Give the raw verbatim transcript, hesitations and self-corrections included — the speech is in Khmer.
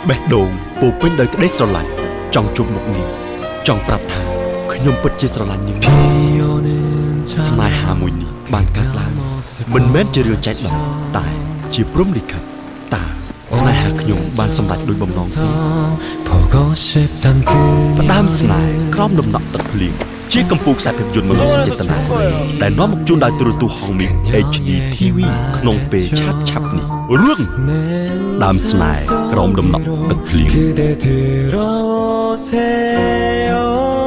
បេះដូងពោពេញដោយក្តីស្រឡាញ់ចង់ជួបមុខនាងចង់ប្រាប់ថាខ្ញុំពិតជាស្រឡាញ់នាងស្នេហាមួយនេះបានកើតឡើងមិនមែនជារឿងចែកដកតែជាព្រំលិខិតតើស្នេហាខ្ញុំបានសម្រេចដោយបំណងទេផ្ដើមស្នេហ៍ក្រោមដំណក់ទឹកភ្លៀងជាកម្ពុជាខ្សែភាពយន្តមនោសញ្ចេតនាដែលនាំមកជូនដោយទូរទស្សន៍ហងមី เอช ดี ที วี ក្នុងពេលឆាប់ឆាប់នេះរឿងដើមស្នេហ៍ក្រោមដំណក់ទឹកភ្លៀង